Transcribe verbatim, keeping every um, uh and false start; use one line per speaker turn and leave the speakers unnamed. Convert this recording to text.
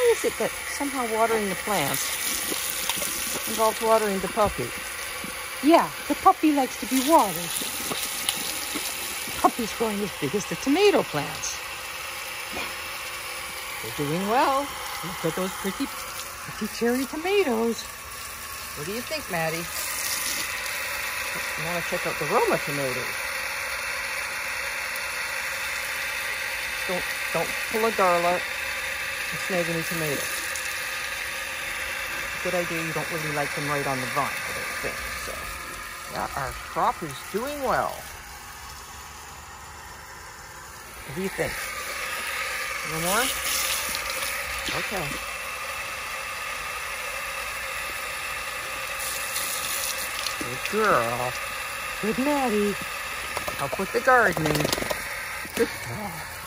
is it that somehow watering the plants involves watering the puppy? Yeah, the puppy likes to be watered. The puppy's growing as big as the tomato plants. They're doing well. Look at those pretty, pretty cherry tomatoes. What do you think, Maddie? You want to check out the Roma tomatoes? Don't, don't pull a Darla and snag any tomatoes. Good idea, you don't really like them right on the vine, I don't think. So, yeah, our crop is doing well. What do you think? A little more? Okay. Good girl. Good Maddie. Help with the gardening. Good girl.